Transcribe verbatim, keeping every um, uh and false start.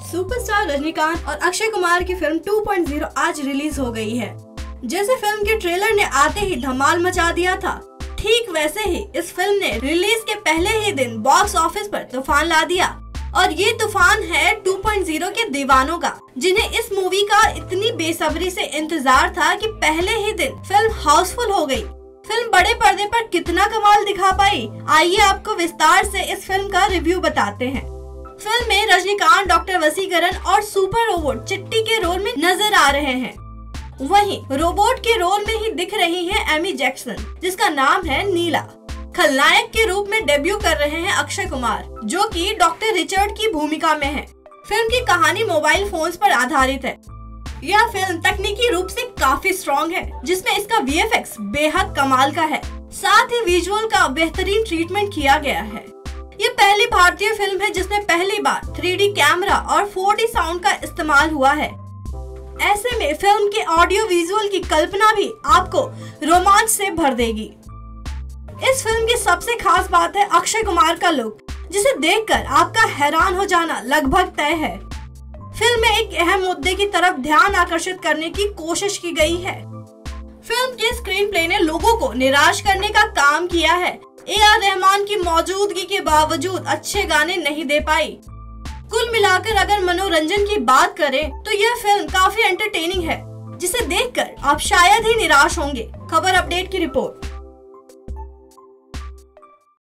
Superstar Rajinikanth और अक्षय कुमार की film two point zero आज रिलीज हो गई है। जैसे फिल्म के ट्रेलर ने आते ही धमाल मचा दिया था, ठीक वैसे ही इस फिल्म ने रिलीज के पहले ही दिन बॉक्स ऑफिस पर तूफान ला दिया। और ये तूफान है टू पॉइंट ज़ीरो के दीवानों का, जिन्हें इस मूवी का इतनी बेसब्री से इंतजार था कि पहले ही दिन फिल्म हाउसफुल हो गई। फिल्म बड़े पर्दे पर कितना कमाल दिखा पाई, आइए आपको विस्तार से इस फिल्म का रिव्यू बताते हैं। फिल्म में रजनीकांत डॉक्टर वसीकरण और सुपर रोबोट चिट्टी के रोल में नजर आ रहे हैं। वहीं रोबोट के रोल में ही दिख रही है एमी जैक्सन, जिसका नाम है नीला। खलनायक के रूप में डेब्यू कर रहे हैं अक्षय कुमार, जो कि डॉक्टर रिचर्ड की भूमिका में है। फिल्म की कहानी मोबाइल फोन्स पर आधारित है। यह फिल्म तकनीकी रूप से काफी स्ट्रॉन्ग है, जिसमें इसका वी एफ एक्स बेहद कमाल का है। साथ ही विजुअल का बेहतरीन ट्रीटमेंट किया गया है। ये पहली भारतीय फिल्म है जिसमें पहली बार थ्री डी कैमरा और फोर डी साउंड का इस्तेमाल हुआ है। ऐसे में फिल्म के ऑडियो विजुअल की कल्पना भी आपको रोमांच से भर देगी। इस फिल्म की सबसे खास बात है अक्षय कुमार का लुक, जिसे देखकर आपका हैरान हो जाना लगभग तय है। फिल्म में एक अहम मुद्दे की तरफ ध्यान आकर्षित करने की कोशिश की गई है। फिल्म के स्क्रीन प्ले ने लोगों को निराश करने का काम किया है। ए आर रहमान की मौजूदगी के बावजूद अच्छे गाने नहीं दे पाई। कुल मिलाकर अगर मनोरंजन की बात करें तो यह फिल्म काफी एंटरटेनिंग है, जिसे देखकर आप शायद ही निराश होंगे। खबर अपडेट की रिपोर्ट।